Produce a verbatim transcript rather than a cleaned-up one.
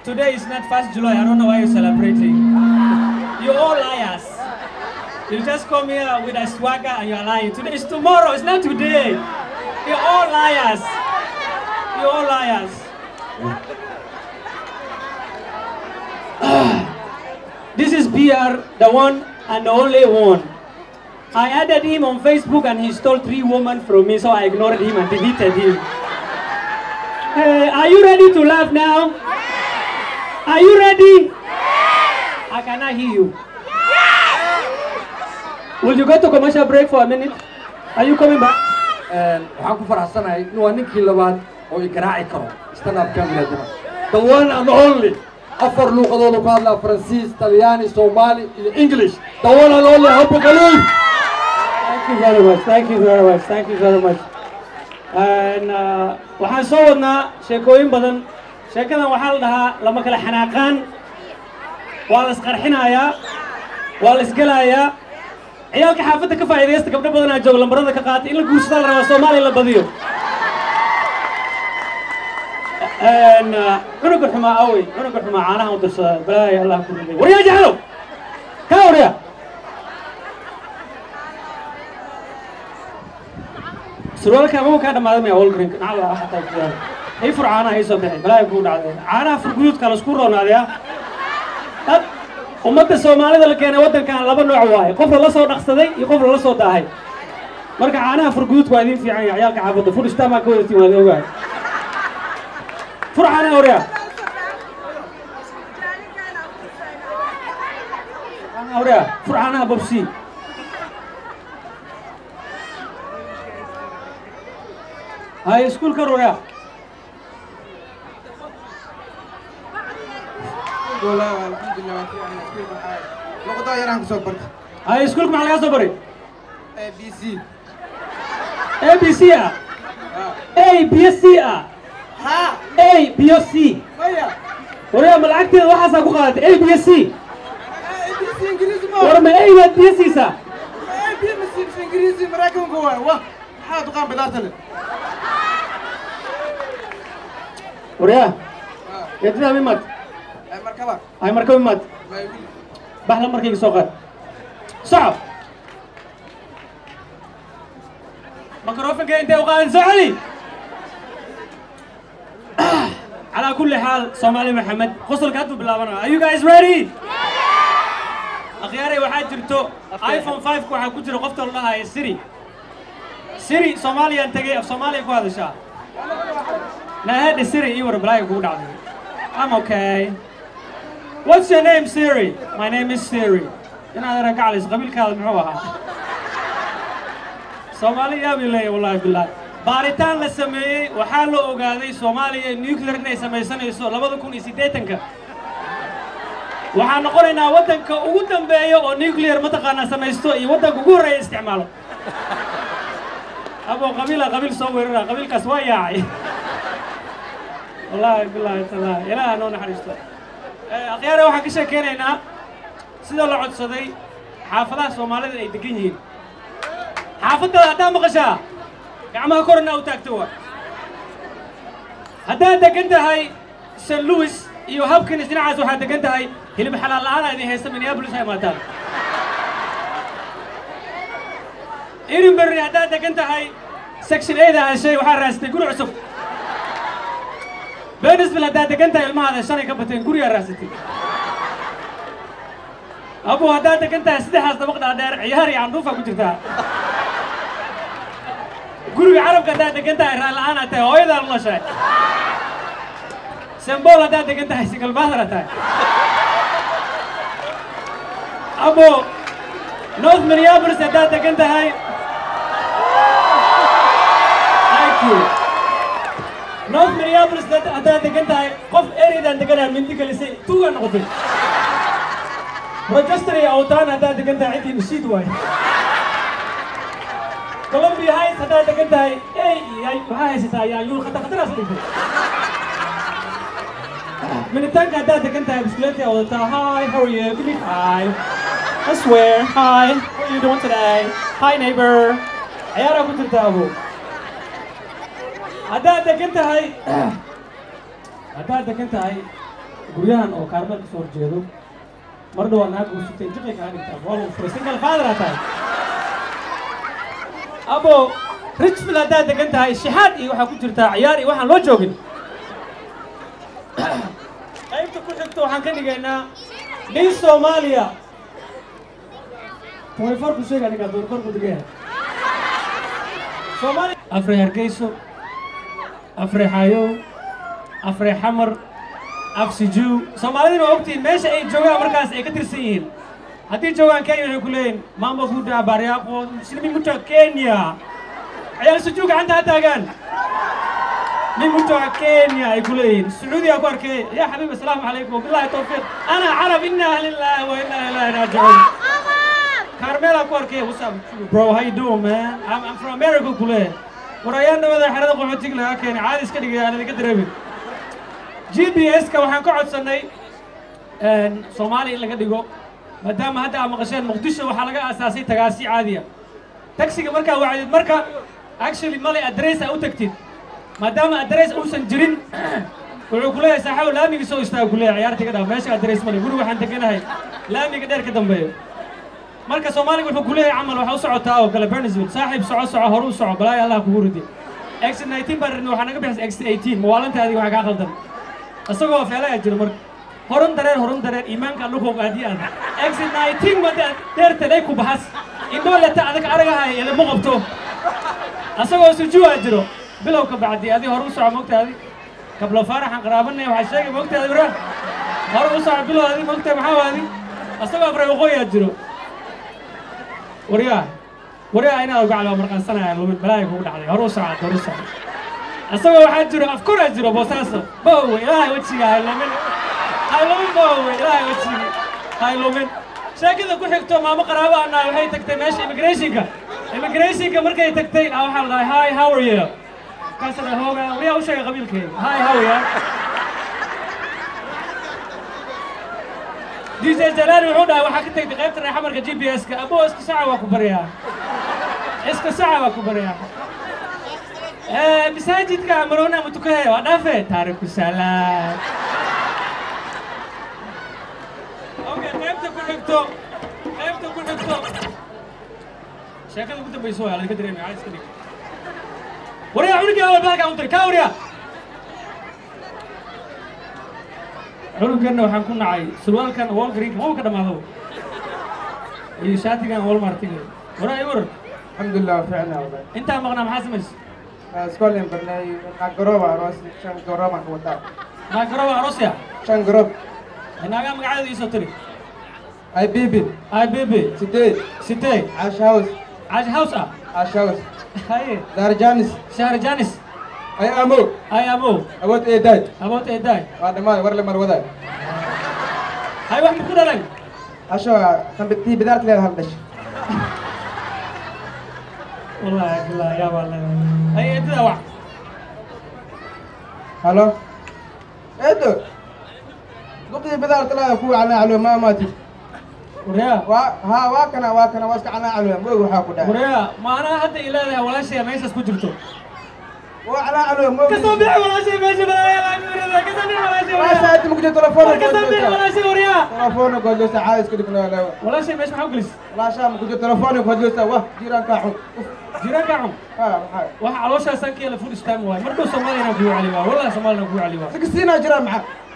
Today is not first July. I don't know why you're celebrating. You're all liars. You just come here with a swagger and you're lying. Today is tomorrow. It's not today. You're all liars. You're all liars. This is B R, the one and the only one. I added him on Facebook and he stole three women from me, so I ignored him and deleted him. Hey, are you ready to laugh now? Are you ready? I cannot hear you. Will you go to commercial break for a minute? Are you coming back? waxaan ku faraxsanahay inuu waa ninkii labaad oo i garaaci karo stand up comedy the one and only afar luuqadooda ku hadlaa Faransiis, Talyaani, Soomaali iyo English the one and only Happy Khalif. Thank you very much. Thank you very much. Thank you very much. And waxaan soo wadnaa sheekooyin badan. sheekadan waxaa la dhahaa lama kala xanaaqaan. waa la isqarxinayaa. waa la isgalayaa. ciyaalka xaafadda ka faa'iideysta gabdho badan aa jooga lambarada ka qaatay in la guursada la rabaa Soomaaliya la badiyo. and cunuga xumaa awey cunuga xumaa caanaha u dirsada balaayo Allah ku riday. waryaa jeclow ka waryaa surwaalka ma ka dhamaaday ma wal green nacala xataa ku yaal ay furcaana ay soo bixin balaayo ku dhacday caanaha furguudka la isku roonaadaya ummadda Soomaalida la keenay wadankan laba nooc waaye qof la soo dhaqsaday iyo qof la soo daahay marka caanaha furguudku waa idin fiican yahay ciyaalka xaafadda fur istama ka wadatiin waa ogaay furcaana awriya awriya furcaana babsi هاي سكول كرويا والله الحمد لله يعني سكول بحال لقطة يرانك صبرت هاي سكولك مع اللي صبري اي بي سي اي بي سي اي بي سي ها اي بي سي ويا وريا ملعقتي waxaas ku qaadatay اي بي سي اي بي سي انجليزي ما ورما اي بي سي سا اي بي سي انجليزي مراكم جوا واه حاط قام بدارتله وريا يدنا ميمات اي مركبه هاي مركب ميمات ما يقول بحلا مركب سoo qaad صعب ميكروفونك انت وقاعد زعلي على كل حال صومالي محمد خصل كاتو بلابنا are you guys ready اخياري waxaa jirto iPhone five ku waxa ku jira qofta la dhahay Siri Siri Soomaaliyan tagay af Soomaaliya ku hadashaa نهاد Siri iyo warbaahay ku dhacday I'm okay What's your name Siri My name is Siri inaad ragaclis qabiilkaada muxuu ahaa Soomaaliya bilaay wallahi billaah baaritaan la sameeyay waxa la ogaaday Soomaaliya nuclear inay samaysanayso laba kun iyo siddeetan-ka waxaan noqonaynaa wadanka ugu dambeeya oo nuclear mataqaana samaysto iyo wadanka ugu horeeya isticmaalo abo qabiila qabiil soo weerara qabiilkaas waa yaacay والله بالله تعالى إلى أن نحرسته أخيرا واحد كشة كيننا سيدا الله عد صدي حافظة سومالي ذي دقينين حافظة هذا مغشى كعما كورنا وتاكتوا هذا دقنت هاي سان لويس يو هابكن سنة عزو هذا دقنت هاي اللي بحلال الآن هذه هي سمين يابلس هاي ماتان إيرين بري هذا دقنت هاي سكشن إيه ده هالشيء وحال راستي قولوا عصف بالنسبة لهذا كنت الماء هذا شري كبتين كوريا راستي أبو هذا كنت سدح هذا وقت هذا عياري عم دوفا كترتها كوريا عرب كذا كنت الآن أتى هاي ذا الله شيء سيمبول هذا كنت هيسكال بحر أتى أبو نوث مينيابوليس هذا كنت هاي Thank you نوث مينيابوليس هذا كنت هاي قف أريد أن تكلم من ذيك اللي سي توه نقطة روجستري أوتان هذا كنت عندي نشيد واي كولومبيا هاي هذا كنت هاي أي هاي هاي ستاي يقول خطر خطر أصلي من التانك هذا كنت هاي بسكليتي أوتان هاي how are you give me hi I swear hi how are you doing today hi neighbor عيارة كنت تابو هذا كنت هاي هذا كنت هاي guryahan oo kaarmeel kasoo horjeedo mar dhawaa naag guursatay jiqi kaa dhigtaa waa lagu furay single father aa tahay abo richfield haddaad degan tahay shixaad iyo waxaa ku jirtaa ciyaar iyo waxaan loo joogin qaybta ku xigto waxaan ka dhigaynaa nin soomaaliya twenty four ku sheega ninkaa twenty four ku digaya soomaaliya afray hargeyso afray xaayow afray xamar afsijuw soomaalidina waa ogtihiin meesha ay joogaan markaas ay ka tirsan yihiin haddii joogaan kenya waxay ku leeyihin mambo kuda baryaaqo muslimiin muta kenya ciyaal sujuw gacanta ha taagaan من متوع كينيا يقول لي السعودية أكواركي يا حبيبي السلام عليكم وبالله التوفيق أنا عرب إنا لله وإنا إليه راجعون كارميلا أكواركي what's up bro how you doing man I'm, I'm from America يقول لي وريانا ماذا حرد قوتك لها كيني عادي سكدي أنا اللي قدر أبي جي بي إس كوحن قعد سنة صومالي اللي قد يقول ما دام هذا مقشين مقدشة وحلقة أساسية تقاسي عادية تاكسي مركا وعدد مركا actually مالي أدريس أو تكتير ما دام أدريس أوسن جرين wuxuu ku leeyahay saaxiib laamiga soo istaago ku leeyahay ciyaarta ka dhaaf meesha address mali guriga waxaan deganahay laamiga dheer ka dambeeyo marka Soomaaliga wuxuu ku leeyahay amal waxa u socotaa oo kala Burnsville saaxiib soco soco horu soco balaa Allah kugu ridi X nineteen barna waxa naga bixis X eighteen mawaalanta adiga waxa ka qaldan asagoo feelaya jiro marka horun dareer horun dareer iimaanka luqo qaadiyaan X nineteen wada deertay ku bahas indoo la ta adag aragahay ila ma qabto asagoo sujuwa jiro bilowka bacdi adi horu soco mogtaadi قبل فرح قرابنا وحشاقي وقت هذا بره هرب وصع بلو هذه وقت محاو هذه أصلا أبرة وقوية جرو وريا وريا أنا أقع على مرقان سنة لو من بلاي فوق عليه هرب وصع هرب وصع أصلا واحد جرو أفكار جرو بوساسة بوه إلهي وتشي هاي لو من هاي لو من بوه إلهي وتشي هاي لو من شاكذا كل حكتو ما مقرابة أنا وهي تكتي ماشي إميجريشنكا إميجريشنكا مركي تكتي أو حال هاي هاو ار يو كسر هوجا ويا وش قبيل كين هاي هويا دي زي جلال وعودا وحكيت لك غيبت الريحة مركز جي بي اس كأبو اسك ساعة وكبريا اسك ساعة وكبريا مساجد كامرونا متكهي ونافع تارك السلام اوكي غيبت كل حكتو غيبت كل حكتو شكله كنت بيسوي على قدر ما عايز كذي وريا عنقي أول بالك أنتر كاوريا عنق كنا وحنكون عاي سروال كان وول غريك مو كده ما هو يشاتي كان وول مارتين ورا يور الحمد لله فعلا والله أنت مغنى محاسمش سكولين برناي ناقروبا روس شان قروبا كوتا ناقروبا روسيا شان قروب هنا قام قاعد يسطري اي بيبي اي بيبي ستي ستي عاش هاوس عاش هاوسا عاش هاوس هاي دار جانس شهر جانس اي امو هاي أبو ابوت ايه داي أبوت إيه داي هذا ما ورا لما وداي هاي واحد كده لين عشو كان بتي بدارت لي هالدش والله والله يا والله هاي إنت واحد هلو ايدو قلت بدارت لا اخوي على علو ما ماتي وريا وا ها واكنا واكنا واسك على علو مو وحا كدا وريا ما أنا حتى إلى ذا ولا شيء ما يسس كجرتو وعلى علو مو كسبني ولا شيء ما جبنا كسبني ولا شيء ما ساعات ممكن تلفونك كسبني ولا شيء وريا تلفونك وجلس عايز كده كنا لا ولا شيء مش محوجلس لا شام ممكن تلفونك وجلس واه جيران كاحو جيران كعم ها واحد على وش سانكي لفول استام واي مركو سومالي نبيو عليه والله سومالي نبيو عليه سكسينا جيران معاه